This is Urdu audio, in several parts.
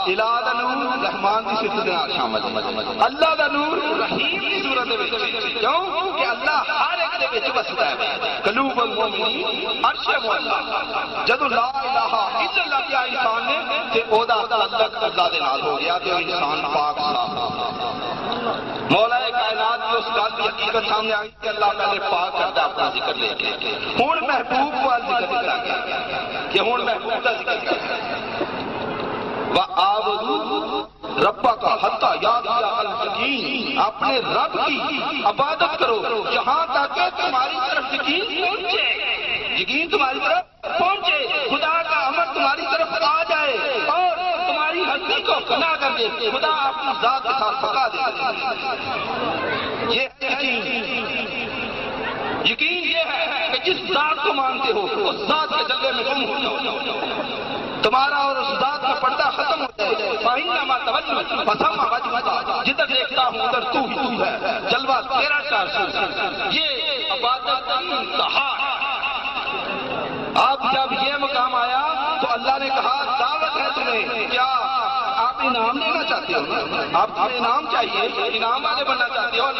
الہ دا نور رحمان دی صفت دے نال شامل اللہ دا نور رحیم دی صورت دے وچ کیوں کہ اللہ ہر ایک دے وچ وسدا ہے قلوب المؤمنین عرش مولا جدوں لا الہ الا اللہ کیا انسان نے تے او دا تعلق اللہ دے نال ہو گیا تے او انسان پاک صاف مولا کائنات کی اس بات کی حقیقت سامنے آئی کہ اللہ پہلے پاک کرتا اپنا ذکر لے کے ہوں محبوب کو ذکر کرا گیا کہ ہوں محبوب کا ذکر کرا وَآبُدُوا رَبَّكَ حَتَّى يَأْتِيَكَ الْيَقِينُ اپنے رب کی عبادت کرو جہاں تک تمہاری طرف یقین تمہاری طرف پہنچے خدا کا امر تمہاری طرف آ جائے اور تمہاری ہستی کو فنا کر دے خدا اپنی ذات کے ساتھ پکا دے یہ یقین یہ ہے کہ جس ذات کو مانتے ہو اس ذات کے جلوے میں تم ہو جاؤ تمہارا اور اس ذات کا پردہ ختم ہو جائے فَإِنَّمَا تَوَجَّهْ فَثَمَّ وَجْهُ جدھر دیکھتا ہوں ادھر تو ہی ہے جلوہ تیرا 400 یہ عبادت کی انتہا اب جب یہ مقام آیا تو اللہ نے کہا دعوت ہے تمہیں کیا آپ انعام لینا چاہتے ہو آپ تمہیں انعام چاہیے انعام والے بننا چاہتے ہو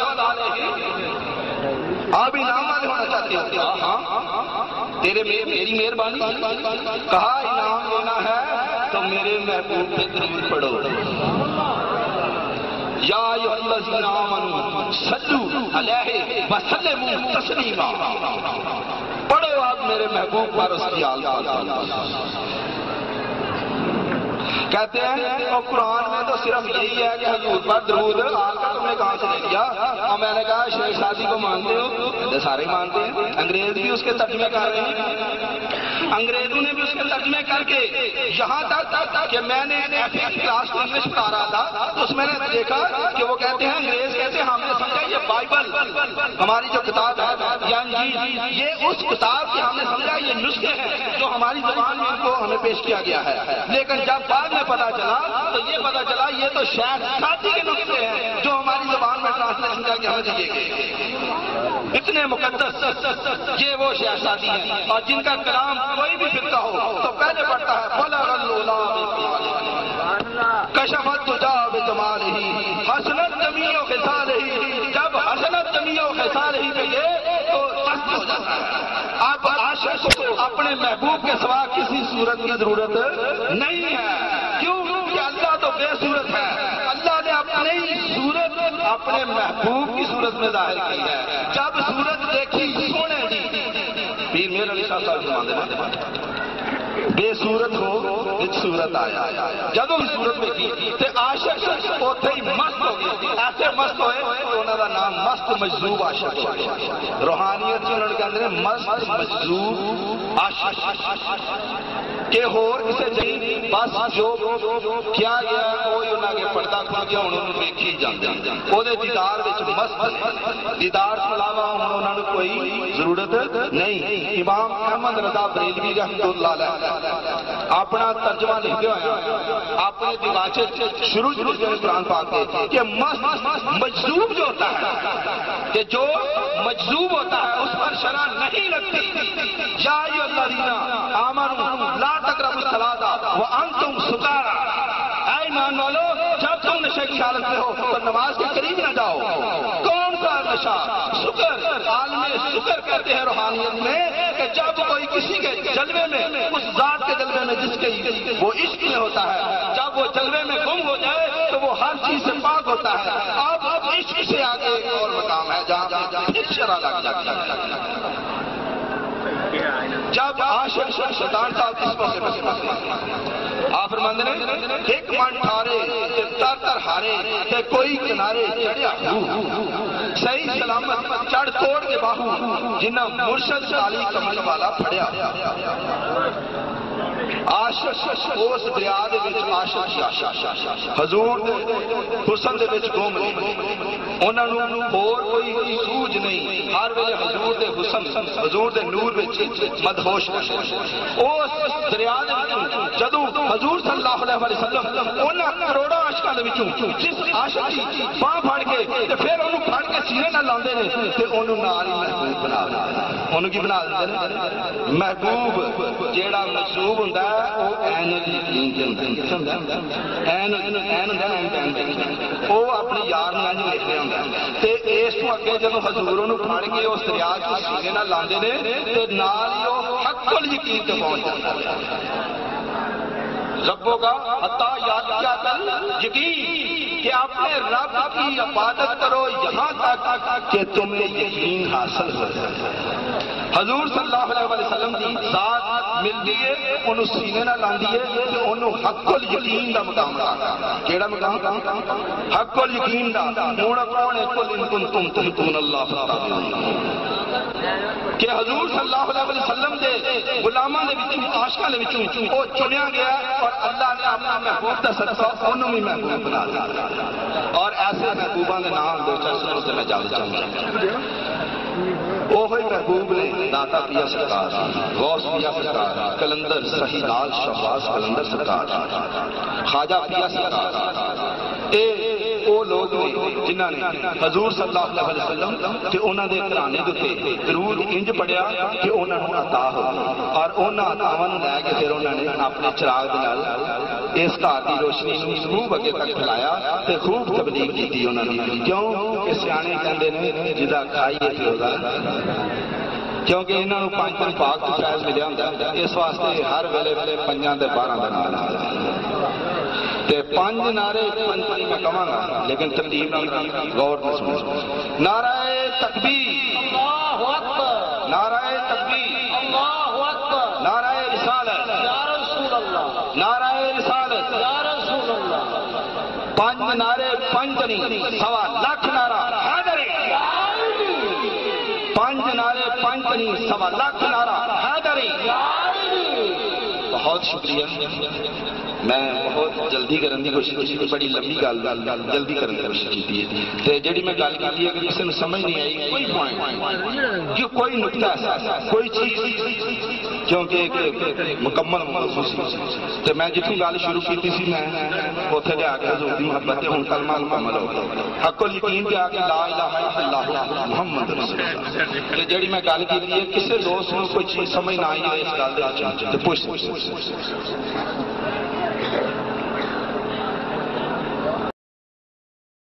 آپ انعام والے ہونا چاہتے ہو ہاں میری مہربانی کہا انعام لینا ہے تو میرے محبوب پہ درود پڑھو یا ایھا الذین آمنوا صلوا علیہ وسلموا تسلیما پڑھو آپ میرے محبوب پر اس کی آل کہتے ہیں اور قرآن میں تو صرف یہی ہے کہ حضور پر درود آل کا تم نے کہاں سے لے لیا اور میں نے کہا شیخ شادی کو مانتے ہو سارے مانتے ہیں انگریز بھی اس کے ترجمے کر رہے ہیں انگریزوں نے بھی اس کے ترجمے کر کے یہاں تک کہ میں نے کلاس انگلش پڑھا رہا تھا تو اس میں نے دیکھا کہ وہ کہتے ہیں انگریز کہتے ہیں ہم نے سمجھا یہ بائبل ہماری جو کتاب ہے یعنی یہ اس کتاب کے ہم نے سمجھا یہ نسخے ہیں جو ہماری زبان میں ان کو ہمیں پیش کیا گیا ہے لیکن جب بعد میں پتا چلا تو یہ پتا چلا یہ تو شیخ شادی کے نسخے ہیں جو ہماری زبان میں ٹرانسلیشن کر کے ہمیں دیے گئے اتنے مقدس یہ وہ شیخ شادی ہیں اور جن کا کلام کوئی بھی فرقہ ہو تو پہلے پڑھتا ہے بلغ اللولا کشفت تجا بجمالہ حسنت جمیع خصالہ جب حسنت جمیع خصالہ پہ گئے تو مست ہو جاتا ہے اب عاشق کو اپنے محبوب کے سوا کسی صورت کی ضرورت نہیں ہے کیوں کہ اللہ تو بے صورت ہے اللہ نے اپنی صورت اپنے محبوب کی صورت میں ظاہر کی ہے جب صورت دیکھی سونے دی پیر میر علی شاہ صاحب فرماتے بے صورت ہو ایک صورت آیا جدوں بھی صورت میں کی تے عاشق اوتھے ہی مست ہو گئے ایسے مست ہوئے تو انہاں دا نام مست مجذوب عاشق روحانیت چ انہاں دے اندر مست مجذوب عاشق کہ ہور کسے چاہیے بس جو کیا گیا وہی انہاں کے پردہ کھل گیا ہن انہوں ویکھی جاندے او دے دیدار وچ مست دیدار تو علاوہ انہاں نوں کوئی ضرورت نہیں امام احمد رضا بریلوی رحمۃ اللہ علیہ اپنا ترجمہ لکھتے ہوئے اپنے دیواچے شروع قرآن پاک کے کہ مست مجذوب جو ہوتا ہے کہ جو مجذوب ہوتا ہے اس پر شرع نہیں لگتی یا ایھا الذین آمنوا لا تقربوا الصلاۃ وانتم سکارى اے ایمان والو جب تم نشے کی حالت میں ہو تو نماز کے قریب نہ جاؤ کون سا نشہ سکر عالم سکر کہتے ہیں روحانیت میں کہ جب کوئی کسی کے جلوے میں اس ذات کے جلوے میں جس کے وہ عشق میں ہوتا ہے جب وہ جلوے میں گم ہو جائے تو وہ ہر چیز سے پاک ہوتا ہے اب عشق سے آگے ایک اور مقام ہے جہاں پھر شرع لگ جاتی ہے جب عاشق شیطان صاحب کس کو سے بچ آپ فرماندے نے ایک من ٹھارے تے تر تر ہارے تے کوئی کنارے چڑھیا صحیح سلامت چڑھ توڑ کے باہو جنہ مرشد علی کمل والا پھڑیا عاشق اس دریا دے وچ عاشق حضور حسن دے وچ گم انہاں نوں اور کوئی سوجھ نہیں ہر ویلے حضور دے حسن حضور دے نور وچ مدہوش اس دریا دے وچ جدوں حضور صلی اللہ علیہ وسلم انہاں کروڑاں عاشقاں دے وچوں جس عاشق دی باہ پھڑ کے تے پھر انہوں پھڑ کے سینے نال لاندے نے تے انہوں نال ہی محبوب بنا دیندے نے. انہوں کی بنا دیندے نے محبوب. جیڑا مشروب ہوندا ہے او عین الیقین تے ہوندا ہے. عین ہوندا ہے او اپنے یار نوں انج ویکھ رہا ہوندا تے اس تو اگے جدوں حضور انہوں پھڑ کے اس دریا وچ سینے نال لاندے نے تے نال ہی او حق الیقین تے پہنچ جاندا ہے. ربوں کا حتی یاد کیا کل یقین کہ اپنے رب کی عبادت کرو یہاں تک کہ تمہیں یقین حاصل ہو جائے. حضور صلی اللہ علیہ وسلم کی ذات ملتی ہے انہوں سینے نہ لاندی ہے کہ انہوں حق الیقین دا مقام رہا. کیڑا مقام؟ حق الیقین دا. موڑا پرانے قل ان کنتم تحبون اللہ فاتبعونی کہ حضور صلی اللہ علیہ وسلم دے غلاماں دے وچوں عاشقاں دے وچوں او چنیا گیا اور اللہ نے اپنا محبوب دا صدقہ انہوں بھی محبوب بنا دیا. اور ایسے محبوباں دے نام دے چاہوں سے میں جان چاہوں اوہی محبوب نے داتا پیا سرکار, غوث پیا سرکار, کلندر صحیح لال شہباز کلندر سرکار, خواجہ پیا سرکار. وہ لوگ جنہوں نے حضور صلی اللہ علیہ وسلم تے انہاں دے گھرانے دے تے درود انج پڑھیا کہ انہاں نوں عطا ہو اور انہاں عطاواں نوں لے کے پھر انہاں نے اپنے چراغ دے نال اس گھر دی روشنی نوں خوب اگے تک پھیلایا تے خوب تبلیغ کیتی انہاں نے. کیوں کہ سیانے کہندے نے جدا کھائیے پیودا کیونکہ انہاں نوں پانچ دن پاک تو فیض ملیا ہوندا ہے. اس واسطے ہر ویلے پنجاں تے 12 دا نام تے پانچ نعرے پنجی میں کہاں گا لیکن ترتیب غور نہ سنو. نعرہ تکبیر اللہ اکبر, نعرہ تکبیر اللہ اکبر, نعرہ رسالت یا رسول اللہ, نعرہ رسالت یا رسول اللہ. پانچ نعرے پنج نہیں 1.25 لاکھ نعرہ حیدری. پانچ نعرے پنج نہیں 1.25 لاکھ نعرہ حیدری. بہت شکریہ. میں بہت جلدی کرنے کی کوشش کی, بڑی لمبی گل جلدی کرنے کی کوشش کی ہے. جی میں گل کی ہے کہ کسی نے سمجھ نہیں آئی کوئی پوائنٹ کہ کوئی نقطہ ایسا کوئی چیز کیونکہ ایک مکمل محسوس تو میں جتوں گل شروع کی سی میں اتنے لیا کے حضور کی محبت ہوں کلمہ مکمل ہو گیا. حق الیقین پہ آ کے لا الہ الا اللہ محمد رسول اللہ. جی میں گل کی ہے کسی دوست کو کوئی چیز سمجھ نہ آئی ہے اس گل پوچھ